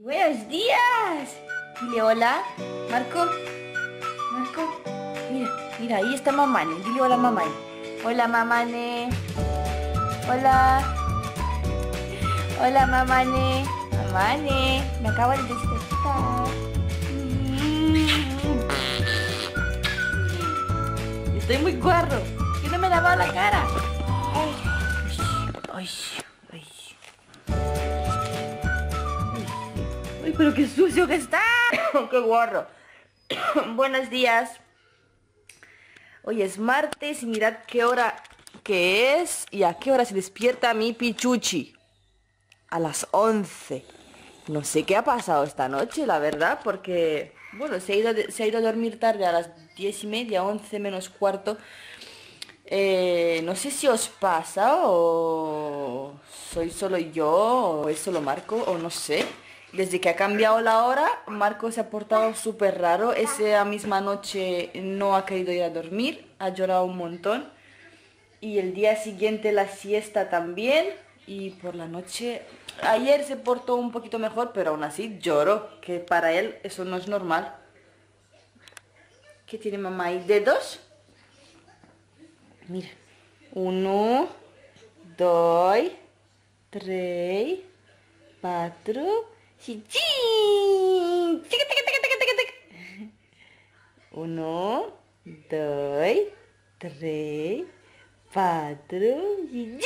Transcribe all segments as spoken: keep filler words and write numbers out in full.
Buenos días. Dile hola. Marco. Marco. Mira, mira, ahí está Mamane. Dile hola, Mamane. Hola, Mamane. Hola. Hola, Mamane. Mamane. Me acabo de despertar. Estoy muy guarro. Yo no me he lavado la cara. Ay, ay, ay. Ay, pero qué sucio que está. Qué guarro. Buenos días. Hoy es martes y mirad qué hora que es y a qué hora se despierta mi pichuchi. A las once. No sé qué ha pasado esta noche, la verdad, porque, bueno, se ha ido, se ha ido a dormir tarde a las diez y media, once menos cuarto. Eh, no sé si os pasa o soy solo yo o es solo Marco o no sé. Desde que ha cambiado la hora, Marco se ha portado súper raro. Esa misma noche no ha querido ir a dormir, ha llorado un montón. Y el día siguiente la siesta también. Y por la noche, ayer se portó un poquito mejor, pero aún así lloró, que para él eso no es normal. ¿Qué tiene mamá ahí? ¿Dedos? Mira. Uno, dos, tres, cuatro, cinco. Uno, dos, tres, cuatro, cinco.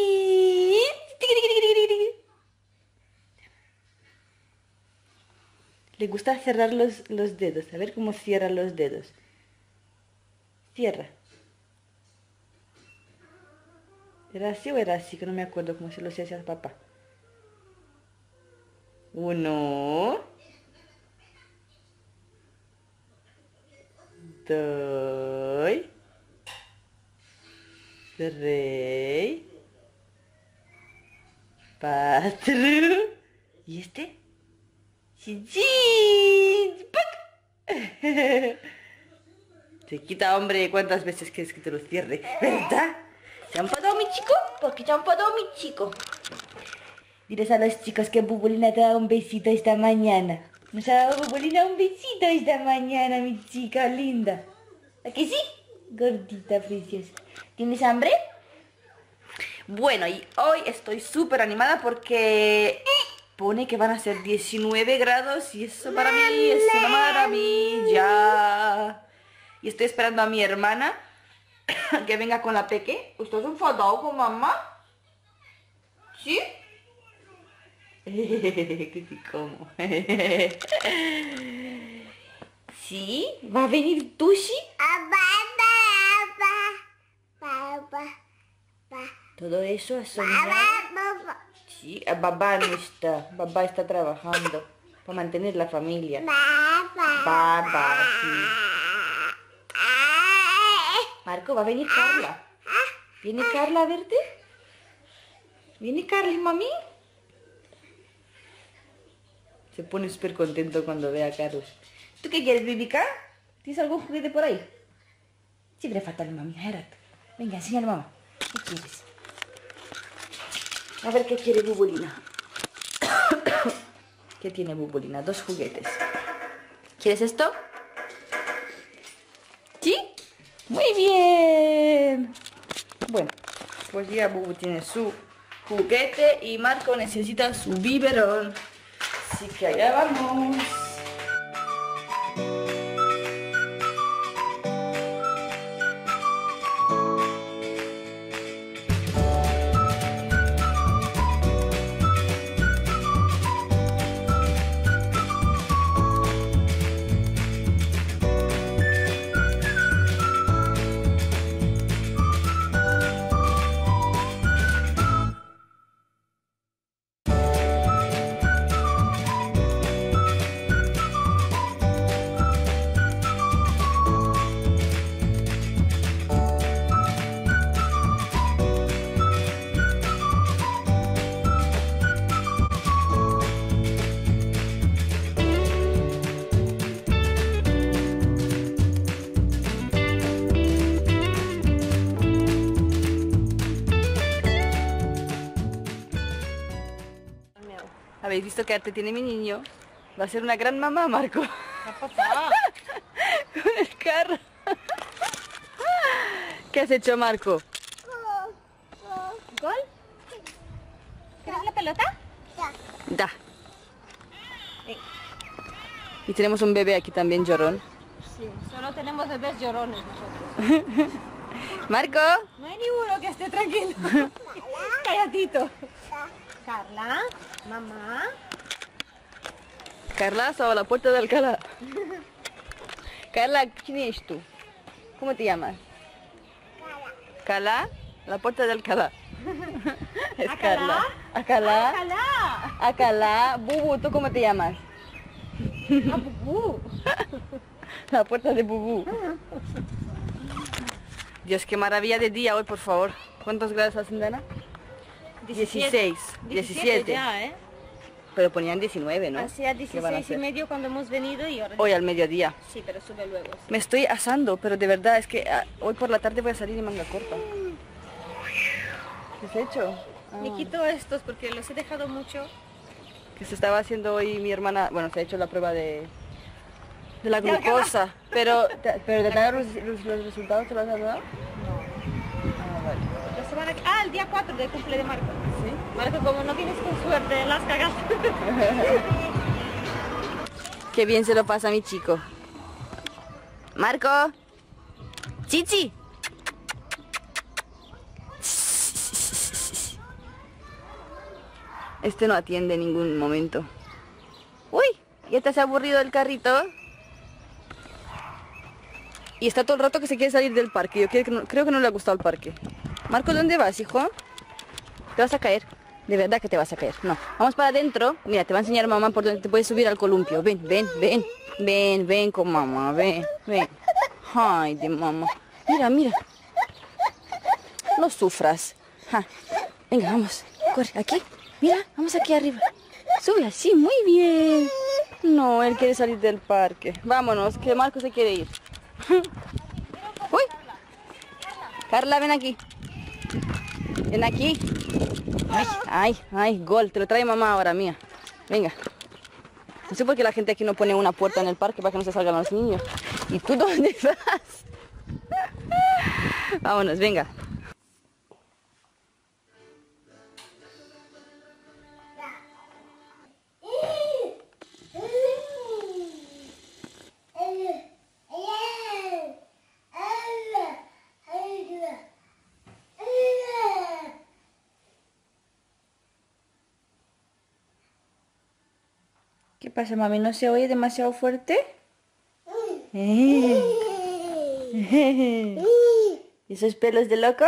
Le gusta cerrar los, los dedos. A ver cómo cierra los dedos. Cierra. ¿Era así o era así? Que no me acuerdo cómo se lo hacía al papá. Uno. Dos. Tres. Cuatro. ¿Y este? ¡Sí! Se quita, hombre, ¿cuántas veces quieres que te lo cierre? ¿Verdad? ¿Se ha enfadado mi chico? ¿Por qué se ha enfadado mi chico? Diles a los chicos que Bubulina te ha dado un besito esta mañana. Nos ha dado Bubulina un besito esta mañana, mi chica linda. ¿A que sí? Gordita, preciosa. ¿Tienes hambre? Bueno, y hoy estoy súper animada porque pone que van a ser diecinueve grados y eso para mí es una maravilla. Y estoy esperando a mi hermana que venga con la peque. ¿Estás enfadado con mamá? ¿Sí? ¿Qué sí, cómo? ¿Sí? ¿Va a venir Tushi? Todo eso es soñar. Sí, Babá no está. Babá está trabajando para mantener la familia. Babá, sí. Marco, va a venir Carla. ¿Viene Carla a verte? ¿Viene Carla y mami? Se pone súper contento cuando ve a Carlos. ¿Tú qué quieres, Bibica? ¿Tienes algún juguete por ahí? Siempre falta el mami, Gerard. Venga, enséñale, mamá. ¿Qué quieres? A ver qué quiere Bubulina. ¿Qué tiene Bubulina? Dos juguetes. ¿Quieres esto? ¿Sí? Muy bien. Bueno, pues ya Bubu tiene su juguete y Marco necesita su biberón. Así que allá vamos. habéis visto qué arte tiene mi niño. Va a ser una gran mamá, Marco. Papá. Con el carro. ¿Qué has hecho, Marco? ¿Gol? ¿Quieres la pelota? Da. Y tenemos un bebé aquí también, llorón. Sí, solo tenemos bebés llorones nosotros. Marco. No hay ninguno que esté tranquilo. Calladito. Carla, mamá. Carla, stavo alla puerta de Alcalá. Carla, ¿quién eres tú? ¿Cómo te llamas? Carla. La puerta de Alcalá. Es ¿Acalá? Carla. Acalá. Acalá. Acalá. Bubu, ¿tú cómo te llamas? Ah, Bubú. La puerta de Bubú. Dios, qué maravilla de día hoy, por favor. ¿Cuántos grados hacen, Dana? dieciséis. diecisiete. Ya, ¿eh? Pero ponían diecinueve, ¿no? Hacía ¿Qué van a dieciséis y hacer? medio cuando hemos venido y ahora... Hoy al mediodía. Sí, pero sube luego. Sí. Me estoy asando, pero de verdad es que ah, hoy por la tarde voy a salir en manga corta. ¿Qué has hecho? Ah, Me quito estos porque los he dejado mucho. que se estaba haciendo hoy mi hermana, bueno, se ha hecho la prueba de, de la De Alcalá. glucosa, pero, te- pero de dar los, los- los resultados te los has dado. Ah, vale. La semana... Ah, el día cuatro del cumple de Marco. Sí. Marco, como no tienes con suerte, las cagas. Qué bien se lo pasa a mi chico. Marco. Chichi. Este no atiende en ningún momento. Uy, ¿ya te has aburrido del carrito? Y está todo el rato que se quiere salir del parque. Yo creo que no, creo que no le ha gustado el parque. Marco, ¿dónde vas, hijo? Te vas a caer. De verdad que te vas a caer. No, vamos para adentro. Mira, te va a enseñar mamá por donde te puedes subir al columpio. Ven, ven, ven. Ven, ven con mamá. Ven, ven. Ay, de mamá. Mira, mira. No sufras. Ja. Venga, vamos. Corre, aquí. Mira, vamos aquí arriba. Sube así, muy bien. No, él quiere salir del parque. Vámonos, que Marco se quiere ir. Uy. Carla, ven aquí. Ven aquí. Ay, ay, ay, gol. Te lo trae mamá ahora, mía. Venga. No sé por qué la gente aquí no pone una puerta en el parque para que no se salgan los niños. ¿Y tú dónde vas? Vámonos, venga. ¿Qué pasa, mami? ¿No se oye demasiado fuerte? ¿Y esos pelos de loco?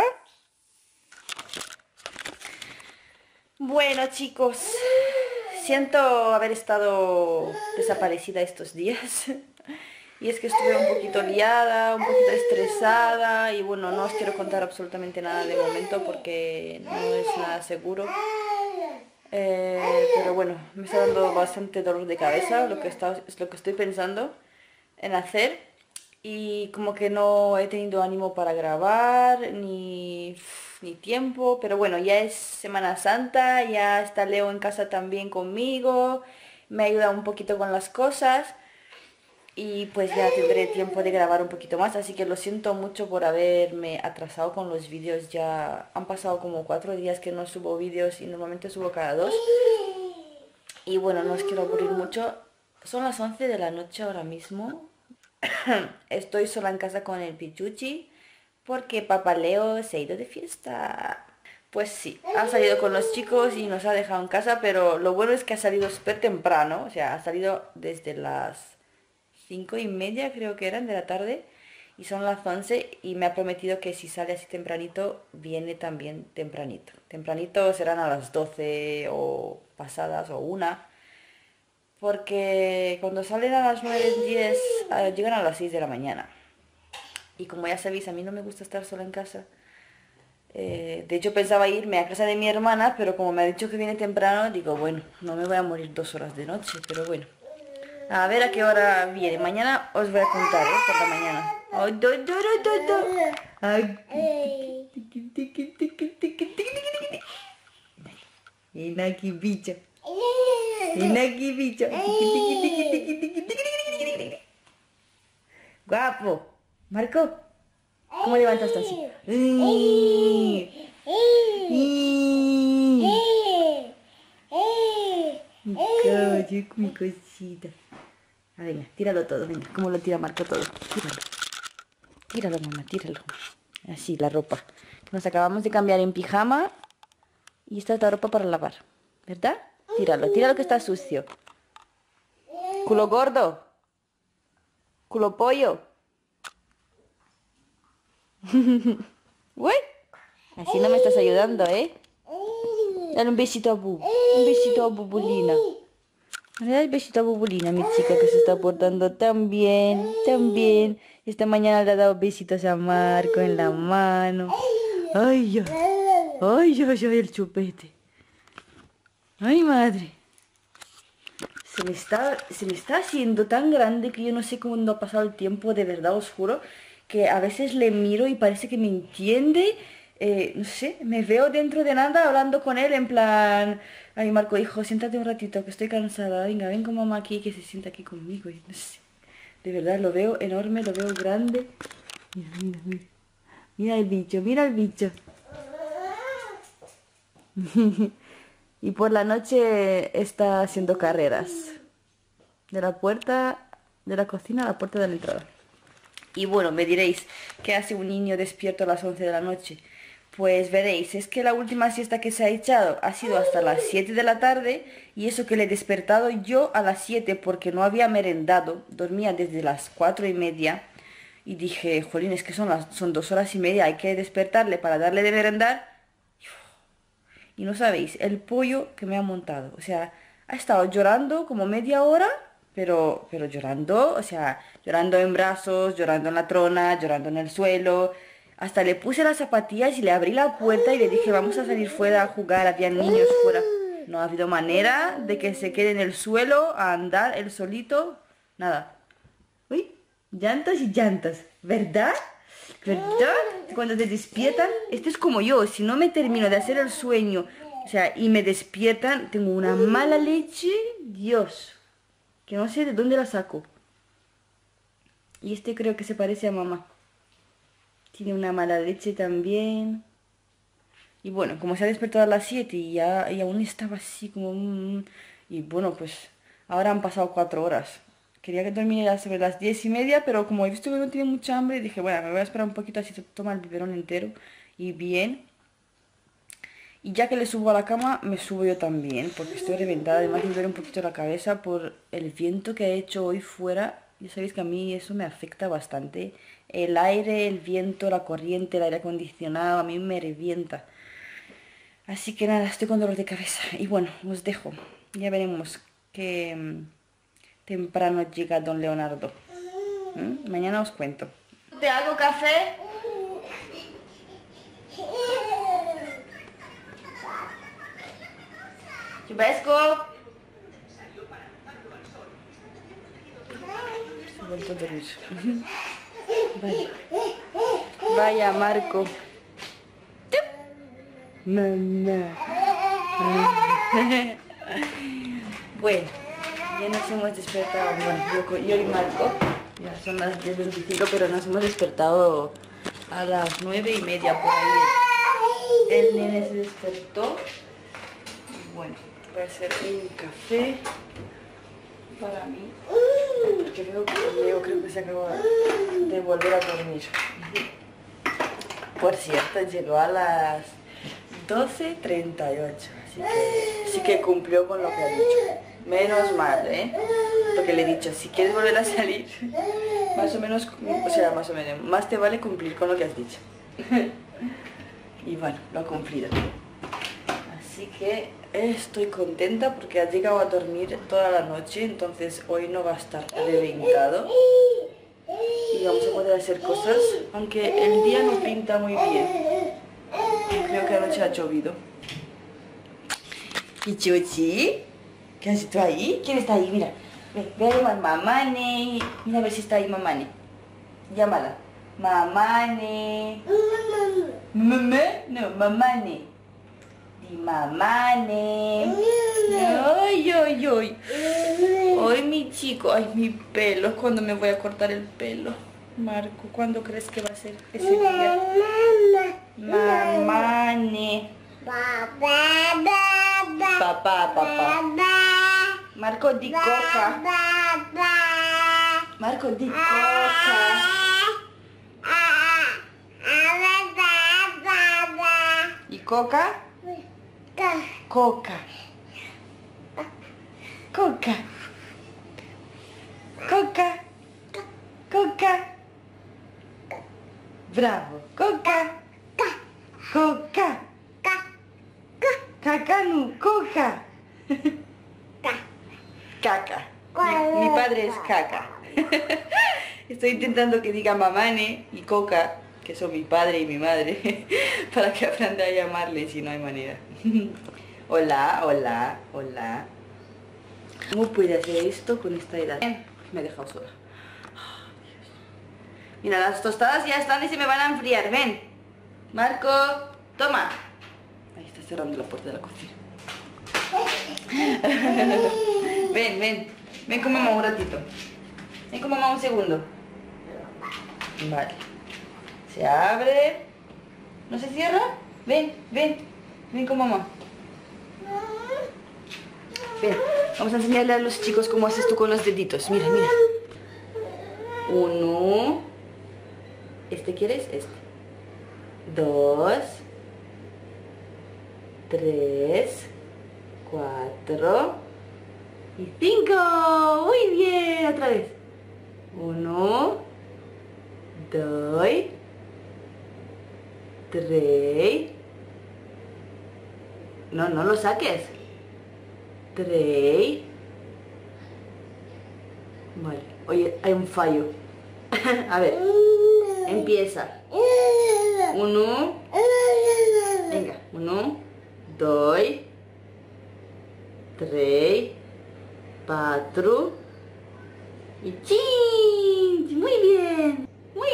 Bueno, chicos, siento haber estado desaparecida estos días. Y es que estuve un poquito liada, un poquito estresada y bueno, no os quiero contar absolutamente nada de momento porque no es nada seguro. Eh, pero bueno, me está dando bastante dolor de cabeza lo que está, es lo que estoy pensando en hacer y como que no he tenido ánimo para grabar ni, ni tiempo, pero bueno, ya es Semana Santa, ya está Leo en casa también conmigo, me ayuda un poquito con las cosas y pues ya tendré tiempo de grabar un poquito más, así que lo siento mucho por haberme atrasado con los vídeos. Ya han pasado como cuatro días que no subo vídeos y normalmente subo cada dos. Y bueno, no os quiero aburrir mucho. Son las once de la noche ahora mismo. Estoy sola en casa con el Pichuchi porque papá Leo se ha ido de fiesta. Pues sí, ha salido con los chicos y nos ha dejado en casa, pero lo bueno es que ha salido súper temprano, o sea, ha salido desde las cinco y media creo que eran de la tarde y son las once y me ha prometido que si sale así tempranito viene también tempranito. Tempranito serán a las doce o pasadas o una, porque cuando salen a las nueve, diez uh, llegan a las seis de la mañana. Y como ya sabéis, a mí no me gusta estar sola en casa. Eh, de hecho pensaba irme a casa de mi hermana, pero como me ha dicho que viene temprano, digo, bueno, no me voy a morir dos horas de noche, pero bueno. A ver a qué hora viene. Mañana os voy a contar, ¿eh? Por la mañana. Ay, do, do, do, do, do. Ay. Ven aquí, bicho. Ven aquí, bicho. Guapo. Marco, ¿cómo levantas tú así? Oye, mi cosita. Ah, venga, tíralo todo, venga. ¿Cómo lo tira Marco todo? Tíralo. Tíralo, mamá, tíralo. Así, la ropa. Nos acabamos de cambiar en pijama. Y esta es la ropa para lavar. ¿Verdad? Tíralo, tíralo que está sucio. Culo gordo. Culo pollo. Uy, así no me estás ayudando, ¿eh? Dale un besito a Bu. Un besito a Bubulina. Dale un besito a Bubulina, mi chica, que se está portando tan bien, tan bien. Esta mañana le ha dado besitos a Marco en la mano. Ay, ya. Ay, ya, ya, el chupete. Ay, madre. Se me está, se me está haciendo tan grande que yo no sé cómo ha pasado el tiempo, de verdad, os juro. Que a veces le miro y parece que me entiende. Eh, no sé, me veo dentro de nada hablando con él en plan... Ay, Marco, hijo, siéntate un ratito, que estoy cansada. Venga, ven con mamá aquí, que se sienta aquí conmigo. Y no sé, de verdad, lo veo enorme, lo veo grande. Mira, mira, mira. Mira el bicho, mira el bicho. Y por la noche está haciendo carreras. De la puerta de la cocina a la puerta de la entrada. Y bueno, me diréis, ¿qué hace un niño despierto a las once de la noche? Pues veréis, es que la última siesta que se ha echado ha sido hasta las siete de la tarde y eso que le he despertado yo a las siete porque no había merendado, dormía desde las cuatro y media y dije, jolín, es que son, las, son dos horas y media, hay que despertarle para darle de merendar. Y no sabéis, el pollo que me ha montado, o sea, ha estado llorando como media hora, pero, pero llorando, o sea, llorando en brazos, llorando en la trona, llorando en el suelo. Hasta le puse las zapatillas y le abrí la puerta y le dije, vamos a salir fuera a jugar, había niños fuera. No ha habido manera de que se quede en el suelo a andar él solito, nada. Uy, llantas y llantas, ¿verdad? ¿Verdad? Cuando te despiertan, esto es como yo, si no me termino de hacer el sueño, o sea, y me despiertan, tengo una mala leche, Dios, que no sé de dónde la saco. Y este creo que se parece a mamá. Tiene una mala leche también. Y bueno, como se ha despertado a las siete y, ya, y aún estaba así como... Mmm, y bueno, pues ahora han pasado cuatro horas. Quería que dormiera sobre las diez y media, pero como he visto que no tiene mucha hambre, dije, bueno, me voy a esperar un poquito así se toma el biberón entero y bien. Y ya que le subo a la cama, me subo yo también, porque estoy reventada. Además me duele un poquito la cabeza por el viento que ha hecho hoy fuera. Ya sabéis que a mí eso me afecta bastante. El aire, el viento, la corriente, el aire acondicionado, a mí me revienta. Así que nada, estoy con dolor de cabeza. Y bueno, os dejo. Ya veremos qué um, temprano llega don Leonardo. ¿Mm? Mañana os cuento. ¿Te hago café? Chubasco. Se ha vuelto a dormir. Vaya. Vaya, Marco. Mamá. Bueno, ya nos hemos despertado. Bueno, yo, yo y Marco. Ya son las diez veinticinco, pero nos hemos despertado a las nueve y media por ahí. El nene se despertó. Bueno, voy a hacer un café para mí. Porque veo que Leo creo que se acaba de volver a dormir. Por cierto, llegó a las doce treinta y ocho. Así que, sí que cumplió con lo que ha dicho. Menos mal, ¿eh? Porque le he dicho, si quieres volver a salir, más o menos, o sea, más o menos, más te vale cumplir con lo que has dicho. Y bueno, lo ha cumplido. Así que estoy contenta porque ha llegado a dormir toda la noche, entonces hoy no va a estar reventado. Y vamos a poder hacer cosas, aunque el día no pinta muy bien. Creo que anoche ha llovido. ¿Y Chuchi? ¿Qué has hecho ahí? ¿Quién está ahí? Mira, ve, ve a llamar Mamane. Mira a ver si está ahí Mamane. Llámala. Mamane. ¿Mamá? No, Mamane. Di mamane. Ay, ay, ay. Ay, mi chico. Ay, mi pelo. ¿Cuándo me voy a cortar el pelo? Marco, ¿cuándo crees que va a ser ese día? Mamane. Papá, papá. Marco, di coca. Marco, di coca. ¿Y coca? Coca. Coca. Coca. Coca. Bravo. Coca. Coca. Caca, no, coca. Caca. Mi, mi padre es caca. Estoy intentando que diga mamane y coca, que son mi padre y mi madre, para que aprenda a llamarle, si no hay manera. Hola, hola, hola. ¿Cómo puede hacer esto con esta edad? Me he dejado sola. Mira, las tostadas ya están y se me van a enfriar. Ven. Marco, toma. Ahí está cerrando la puerta de la cocina. Ven, ven. Ven con mamá un ratito. Ven con mamá un segundo. Vale. Se abre. ¿No se cierra? Ven, ven. Ven con mamá. Ven. Vamos a enseñarle a los chicos cómo haces tú con los deditos. Mira, mira. Uno. ¿Este quieres? Este. Dos. Tres. Cuatro. Y cinco. Muy bien. Otra vez. Uno. Dos. Tres. No, no lo saques. Tres. Vale. Oye, hay un fallo. A ver. Empieza. Uno. Venga. Uno. Dos. Tres. Cuatro. Y chin. Muy bien. Muy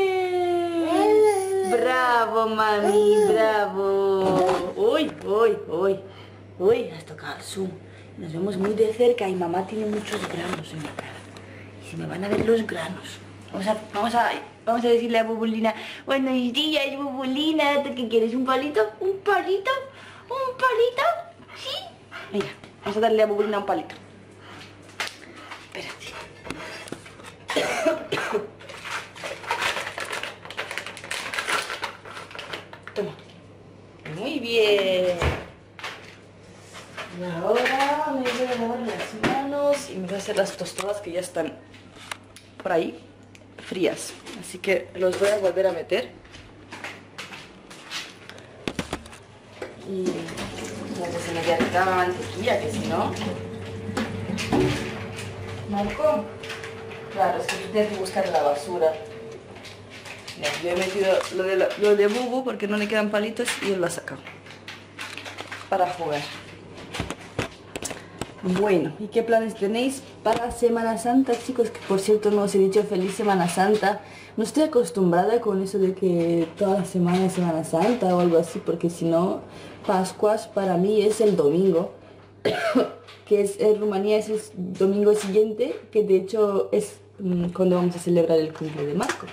bien. Bravo, mami. Bravo. Uy, uy, uy. Uy, has tocado el zoom. Nos vemos muy de cerca y mamá tiene muchos granos en la cara. Y se me van a ver los granos. Vamos a, vamos a, vamos a decirle a Bubulina, buenos días, Bubulina, ¿tú qué quieres? ¿Un palito? ¿Un palito? ¿Un palito? ¿Sí? Venga, vamos a darle a Bubulina un palito. Espérate. Toma. Muy bien. Y ahora me voy a lavar las manos y me voy a hacer las tostadas que ya están por ahí frías. Así que los voy a volver a meter. Y ya que se me había quitado la mantequilla, que si no... Marco. Claro, es que tú tienes que buscar la basura. Mira, yo he metido lo de, la, lo de Bubu porque no le quedan palitos y él lo ha sacado para jugar. Bueno, ¿y qué planes tenéis para Semana Santa, chicos? Que por cierto no os he dicho feliz Semana Santa. No estoy acostumbrada con eso de que toda la semana es Semana Santa o algo así, porque si no, Pascuas para mí es el domingo, que es en Rumanía es el domingo siguiente, que de hecho es mmm, cuando vamos a celebrar el cumple de Marco.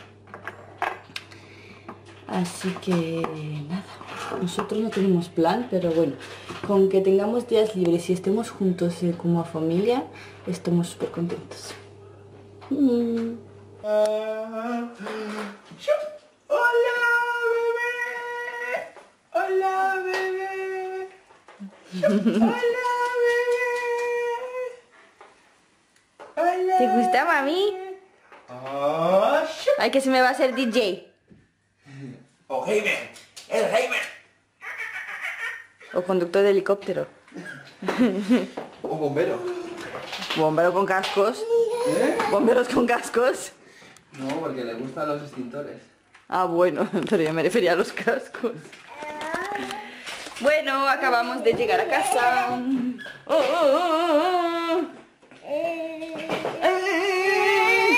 Así que nada. Nosotros no tenemos plan, pero bueno, con que tengamos días libres y estemos juntos eh, como familia, estamos súper contentos. Mm. Hola, bebé. Hola, bebé. Hola, bebé. Hola. ¿Te gusta, mami? Oh, Ay, que se me va a hacer D J. oh, Heimer. El Heimer. O conductor de helicóptero. O bombero. Bombero con cascos. ¿Eh? Bomberos con cascos. No, porque le gustan los extintores. Ah, bueno, pero yo me refería a los cascos. Bueno, acabamos de llegar a casa. Oh, oh, oh, oh.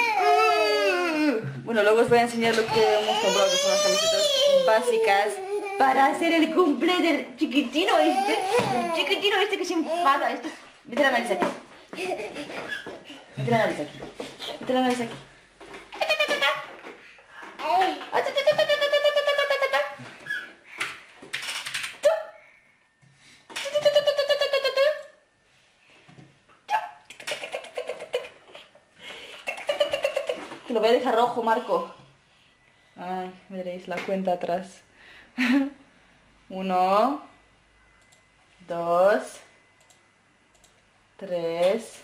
Bueno, luego os voy a enseñar lo que hemos comprado, que son las camisetas básicas para hacer el cumple del chiquitino este. El chiquitino este que se enfada. Este. Mete la nariz aquí. Mete la nariz aquí. Mete la nariz aquí. Te lo voy a dejar rojo, Marco. Ay, veréis la cuenta atrás. Uno, dos, tres,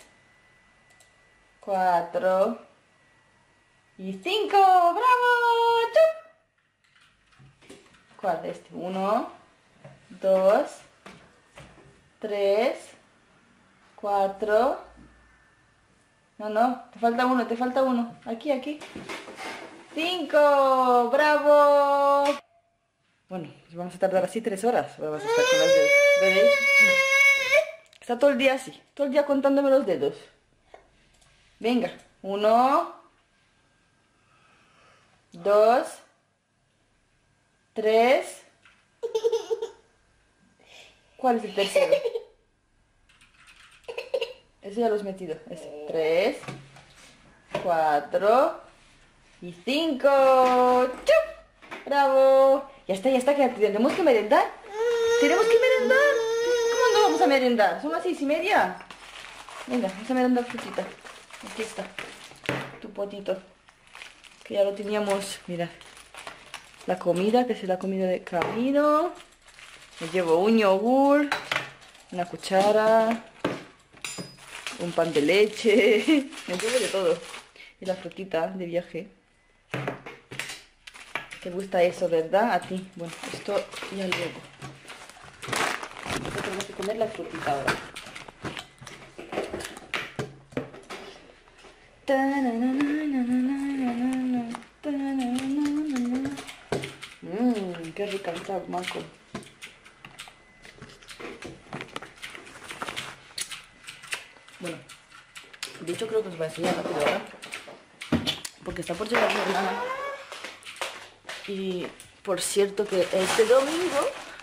cuatro y cinco. ¡Bravo! ¡Chup! ¿Cuál es este? Uno, dos, tres, cuatro. No, no, te falta uno, te falta uno. Aquí, aquí. ¡Cinco! ¡Bravo! Bueno, pues vamos a tardar así tres horas. Vamos a estar con las dedos. ¿Veréis? Está todo el día así. Todo el día contándome los dedos. Venga. Uno. Dos. Tres. ¿Cuál es el tercero? Ese ya lo has metido. Ese. Tres. Cuatro. Y cinco. ¡Chup! ¡Bravo! Ya está, ya está, que tenemos que merendar. Tenemos que merendar. ¿Cómo no vamos a merendar? Son las seis y media. Venga, vamos a merendar frutita. Aquí está. Tu potito. Que ya lo teníamos. Mira. La comida, que es la comida de camino. Me llevo un yogur. Una cuchara. Un pan de leche. Me llevo de todo. Y la frutita de viaje. ¿Te gusta eso, verdad? A ti. Bueno, esto ya luego. Tenemos que comer la frutita ahora. Mmm, qué rica está, Marco. Bueno, de hecho creo que os voy a enseñar rápido ahora. Porque está por llegar mi hermana. Y por cierto que este domingo,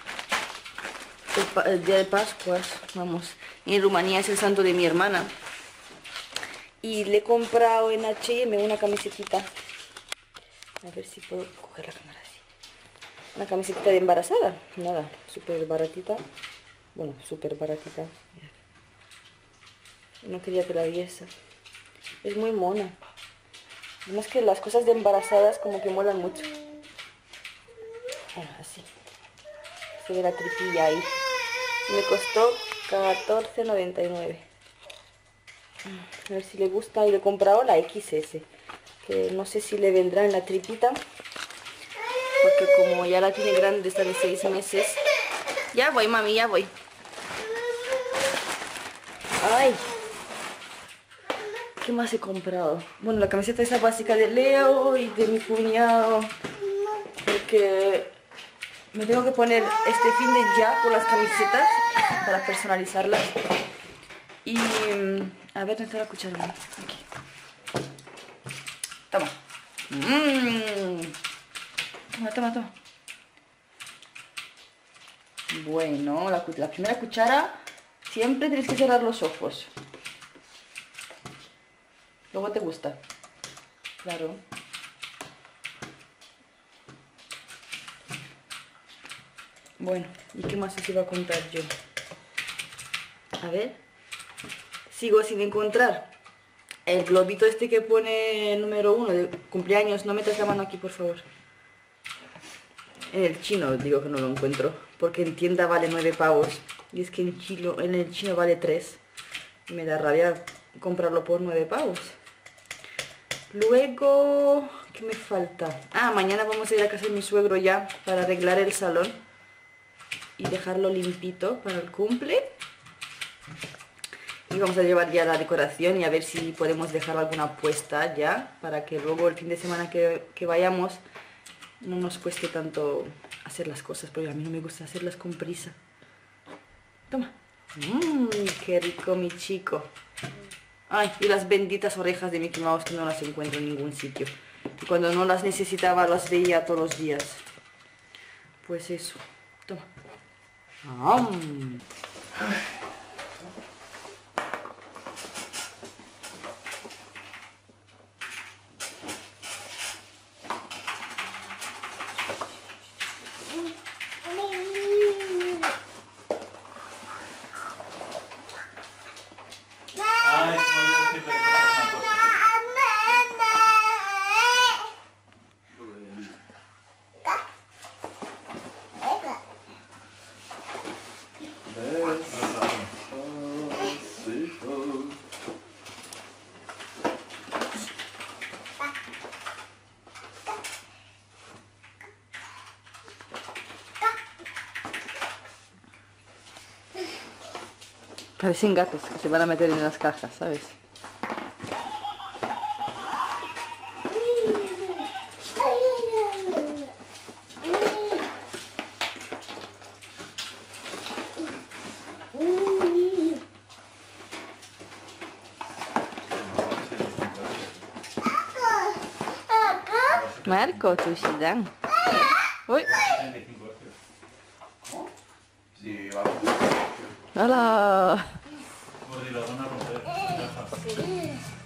el, el día de Pascuas, vamos, en Rumanía es el santo de mi hermana. Y le he comprado en H y M una camisetita. A ver si puedo coger la cámara así. Una camisetita de embarazada. Nada, súper baratita. Bueno, súper baratita. No quería que la viese. Es muy mona. Además que las cosas de embarazadas como que molan mucho. Bueno, así. Se ve la tripilla ahí. Me costó catorce noventa y nueve. A ver si le gusta. Y le he comprado la equis ese. Que no sé si le vendrá en la tripita. Porque como ya la tiene grande, está de seis meses. Ya voy, mami, ya voy. Ay. ¿Qué más he comprado? Bueno, la camiseta esa básica de Leo y de mi cuñado. Porque me tengo que poner este fin de ya con las camisetas para personalizarlas. Y a ver, ¿dónde está la cuchara? Aquí. Toma. Mm. Toma, toma, toma. Bueno, la, la primera cuchara siempre tienes que cerrar los ojos. Luego te gusta. Claro. Bueno, ¿y qué más os iba a contar yo? A ver. Sigo sin encontrar el globito este que pone número uno de cumpleaños. No metas la mano aquí, por favor. En el chino digo que no lo encuentro. Porque en tienda vale nueve pavos. Y es que en, chilo, en el chino vale tres. Y me da rabia comprarlo por nueve pavos. Luego, ¿qué me falta? Ah, mañana vamos a ir a casa de mi suegro ya para arreglar el salón y dejarlo limpito para el cumple. Y vamos a llevar ya la decoración y a ver si podemos dejar alguna puesta ya para que luego el fin de semana que, que vayamos no nos cueste tanto hacer las cosas, porque a mí no me gusta hacerlas con prisa. Toma. Mmm, qué rico, mi chico. Ay, y las benditas orejas de Mickey Mouse que no las encuentro en ningún sitio. Y cuando no las necesitaba las veía todos los días. Pues eso. Toma. ¡Am! Ay, como yo siempre que pasa una cosa. Parecen gatos que se van a meter en las cajas, ¿sabes? Marco, tu dan. Uy. Sí, vamos. Hola. Por si lo van a romper.